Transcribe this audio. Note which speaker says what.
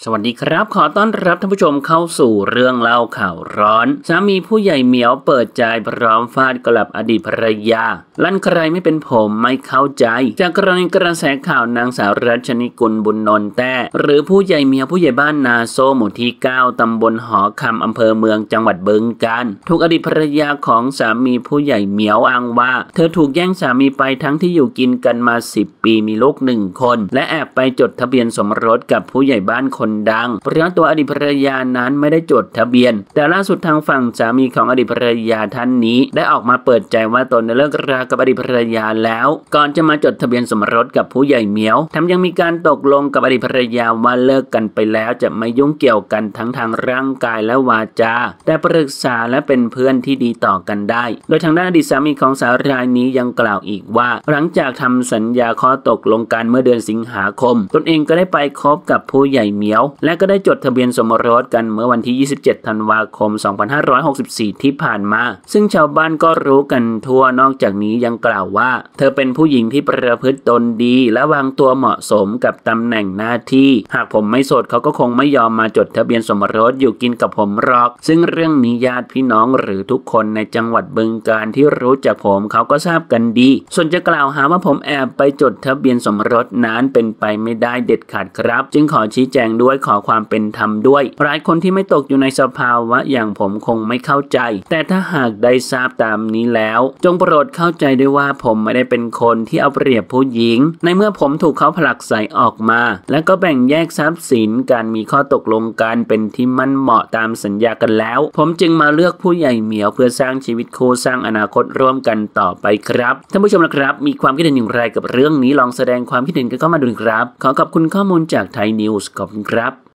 Speaker 1: สวัสดีครับขอต้อนรับท่านผู้ชมเข้าสู่เรื่องเล่าข่าวร้อนสามีผู้ใหญ่เหมียวเปิดใจพร้อมฟาดกลับอดีตภรรยาลั่นใครไม่เป็นผมไม่เข้าใจจากกรณีกระแสข่าวนางสาวรัชนิกุลบุญนนท์แต้หรือผู้ใหญ่เหมียวผู้ใหญ่บ้านนาโซหมู่ที่ 9 ตำบลหอคำอำเภอเมืองจังหวัดบึงกาฬถูกอดีตภรรยาของสามีผู้ใหญ่เหมียวอ้างว่าเธอถูกแย่งสามีไปทั้งที่อยู่กินกันมา10 ปีมีลูก1 คนและแอบไปจดทะเบียนสมรสกับผู้ใหญ่บ้านคนดังเพราะตัวอดีตภรรยานั้นไม่ได้จดทะเบียนแต่ล่าสุดทางฝั่งสามีของอดีตภรรยาท่านนี้ได้ออกมาเปิดใจว่าตนได้เลิกรากับอดีตภรรยาแล้วก่อนจะมาจดทะเบียนสมรสกับผู้ใหญ่เหมียวแถมยังมีการตกลงกับอดีตภรรยาว่าเลิกกันไปแล้วจะไม่ยุ่งเกี่ยวกันทั้งทางร่างกายและวาจาแต่ปรึกษาและเป็นเพื่อนที่ดีต่อกันได้โดยทางด้านอดีตสามีของสาวรายนี้ยังกล่าวอีกว่าหลังจากทำสัญญาข้อตกลงกันเมื่อเดือนสิงหาคมตนเองก็ได้ไปคบกับผู้ใหญ่เหมียวและก็ได้จดทะเบียนสมรสกันเมื่อวันที่ 27 ธันวาคม 2564 ที่ผ่านมาซึ่งชาวบ้านก็รู้กันทั่วนอกจากนี้ยังกล่าวว่าเธอเป็นผู้หญิงที่ประพฤติตนดีและวางตัวเหมาะสมกับตำแหน่งหน้าที่หากผมไม่โสดเขาก็คงไม่ยอมมาจดทะเบียนสมรสอยู่กินกับผมหรอกซึ่งเรื่องนี้ญาติพี่น้องหรือทุกคนในจังหวัดบึงกาฬที่รู้จักผมเขาก็ทราบกันดีส่วนจะกล่าวหาว่าผมแอบไปจดทะเบียนสมรสนั้นเป็นไปไม่ได้เด็ดขาดครับจึงขอชี้แจงด้วยขอความเป็นธรรมด้วยหลายคนที่ไม่ตกอยู่ในสภาวะอย่างผมคงไม่เข้าใจแต่ถ้าหากได้ทราบตามนี้แล้วจงโปรดเข้าใจด้วยว่าผมไม่ได้เป็นคนที่เอาเปรียบผู้หญิงในเมื่อผมถูกเขาผลักไสออกมาและก็แบ่งแยกทรัพย์สินการมีข้อตกลงกันเป็นที่มั่นเหมาะตามสัญญากันแล้วผมจึงมาเลือกผู้ใหญ่เหมียวเพื่อสร้างชีวิตคู่สร้างอนาคตร่วมกันต่อไปครับท่านผู้ชมนะครับมีความคิดเห็นอย่างไรกับเรื่องนี้ลองแสดงความคิดเห็นกันเข้ามาดูครับขอขอบคุณข้อมูลจากไทยนิวส์ขอบคุณครับ